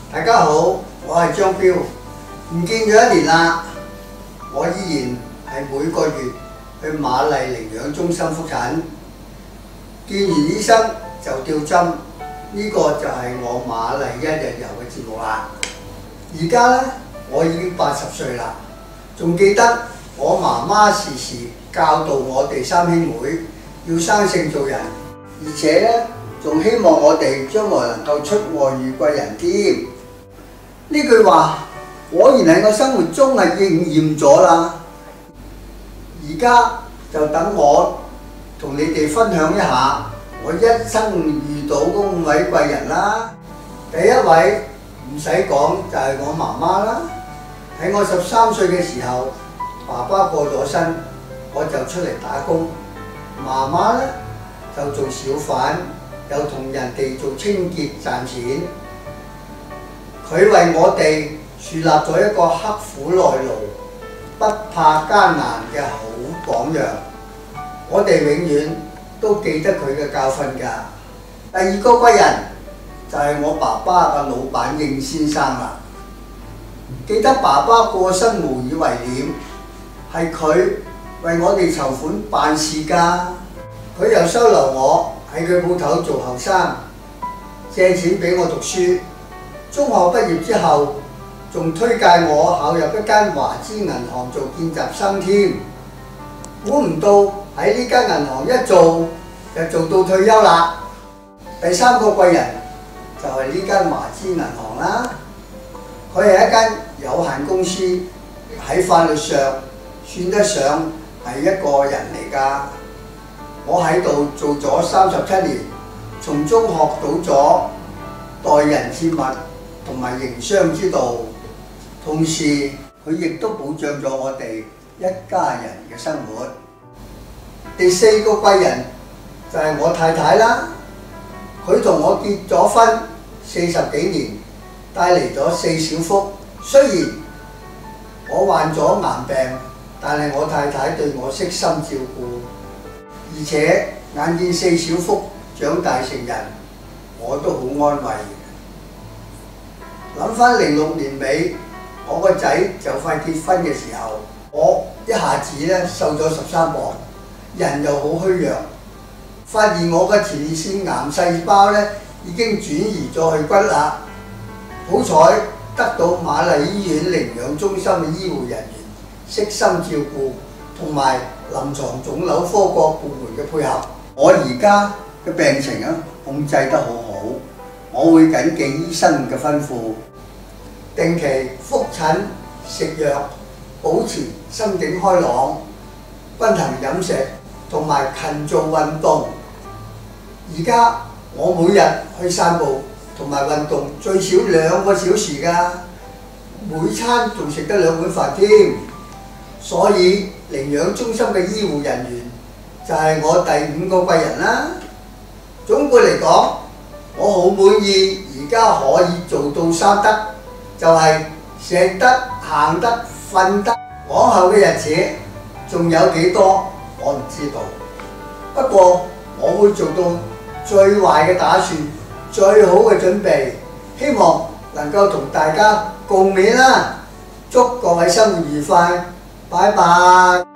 大家好，我係張彪，唔見咗1年啦，我依然係每個月去瑪麗領養中心覆診，見完醫生就吊針，呢個就係我瑪麗一日遊嘅節目啦。而家呢，我已經80歲啦，仲記得我媽媽時時教導我哋3兄妹要生性做人，而且呢，仲希望我哋將來能夠出外遇貴人添。呢句話果然喺我生活中係應驗咗啦。而家就等我同你哋分享一下我一生遇到嗰5位貴人啦。第一位唔使講就係我媽媽啦。喺我13歲嘅時候，爸爸過咗身，我就出嚟打工，媽媽呢就做小販，又同人哋做清潔賺錢。佢為我哋樹立咗一個刻苦耐勞、不怕艱難嘅好榜樣，我哋永遠都記得佢嘅教訓㗎。第二個貴人就係我爸爸嘅老闆應先生啦。記得爸爸過身無以為念，係佢為我哋籌款辦事㗎。佢又收留我喺佢鋪頭做後生，借錢俾我讀書。中學畢業之後，仲推介我考入一間華資銀行做見習生添。估唔到喺呢間銀行一做就做到退休啦。第三個貴人就係呢間華資銀行啦。佢係一間有限公司，喺法律上算得上係一個人嚟㗎。我喺度做咗37年，從中學到咗待人接物同埋營商之道，同時佢亦都保障咗我哋一家人嘅生活。第4個貴人就係我太太啦，佢同我結咗婚40幾年，帶嚟咗4小福。雖然我患咗癌病，但係我太太對我悉心照顧，而且眼見4小福長大成人，我都好安慰。諗返06年尾，我個仔就快結婚嘅時候，我一下子咧瘦咗13磅，人又好虛弱，發現我嘅前列腺癌細胞咧已經轉移咗去骨啦。好彩得到瑪麗醫院領養中心嘅醫護人員悉心照顧，同埋臨床腫瘤科各部門嘅配合，我而家嘅病情控制得好好。我會謹記醫生嘅吩咐，定期覆診食藥，保持心境開朗，均衡飲食同埋勤做運動。而家我每日去散步同埋運動最少2個小時㗎，每餐仲食得2碗飯添。所以領養中心嘅醫護人員就係我第5個貴人啦。總括嚟講，我好滿意而家可以做到3得，就係食得、行得、瞓得。往後嘅日子仲有幾多我唔知道，不過我會做到最壞嘅打算，最好嘅準備，希望能夠同大家共勉啦。祝各位生活愉快，拜拜。